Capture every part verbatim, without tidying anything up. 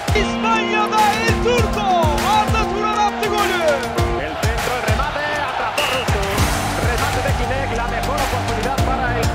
İspanya'da El Turco, Arda Turan attı golü. El centro, el remate, atrapó Rustu. Remate de Quinek, la mejor oportunidad para él.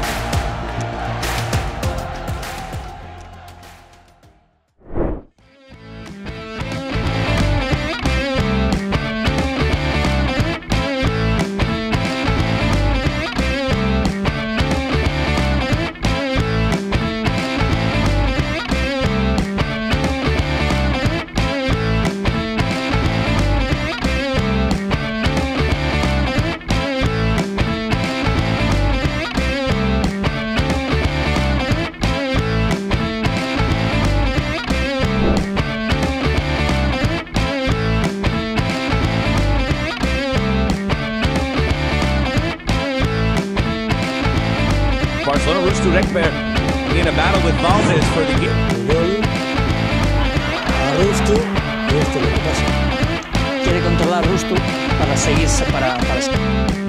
Barcelona, Rustu Rekber in a battle with Valdez for the game. Gol a Rustu, y esto es lo que pasa. Quiere controlar a Rustu para seguir para, para...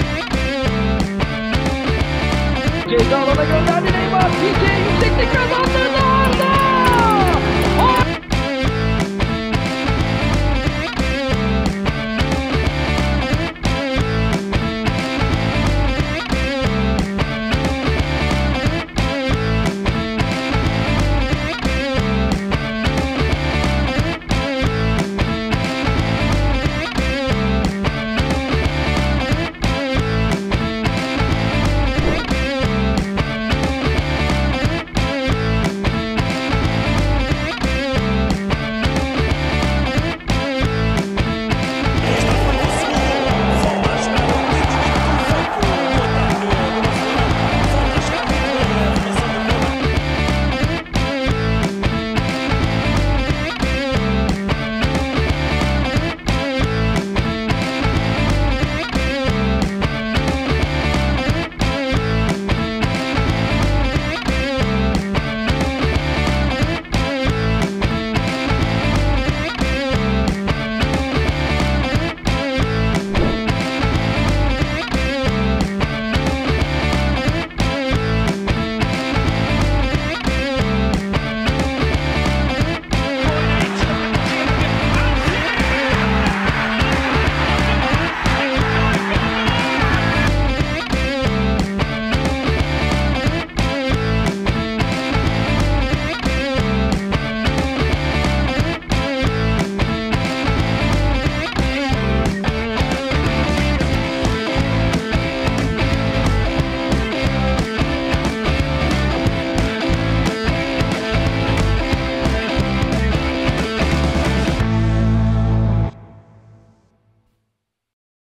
Ceza alana gönderdi Neymar. Pique yükseklik kazandı.